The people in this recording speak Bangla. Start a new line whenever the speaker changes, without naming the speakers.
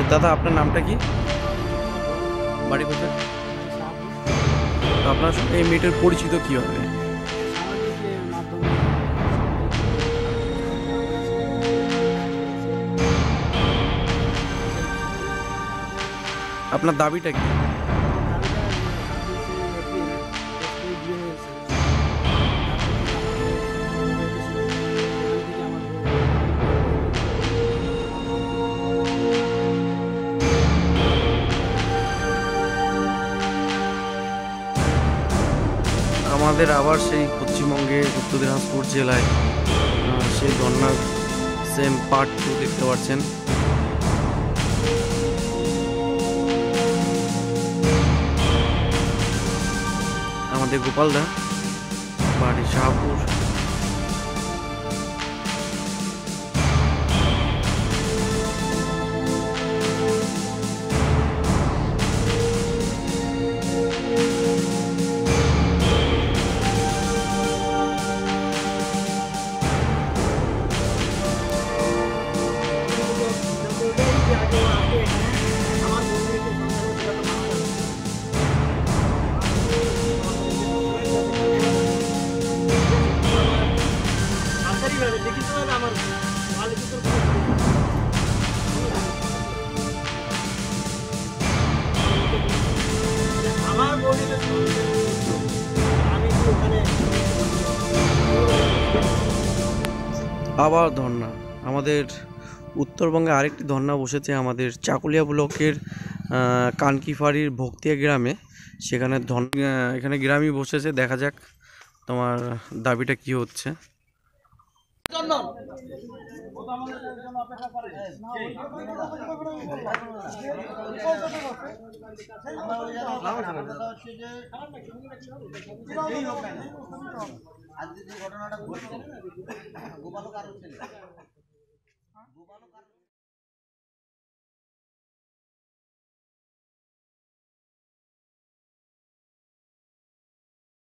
দাদা আপনার নামটা কি, বাড়ি কোথায়? আপনার সঙ্গে এই মেয়েটার পরিচিত কীভাবে? আপনার দাবিটা কি? আমাদের আবার সেই পশ্চিমবঙ্গের উত্তর দিনাজপুর জেলায় সেই ধর্নার সেম পার্ট 2 দেখতে পাচ্ছেন। আমাদের গোপালদা, বাড়ি শাহপুর। আবার ধর্না, আমাদের উত্তরবঙ্গে আরেকটি ধর্না বসেছে আমাদের চাকুলিয়া ব্লকের কানকিফাড়ির ভক্তিয়া গ্রামে। সেখানে এখানে গ্রামই বসেছে, দেখা যাক তোমার দাবিটা কি হচ্ছে।
আজকে যে ঘটনাটা ঘটছে গোপালক আর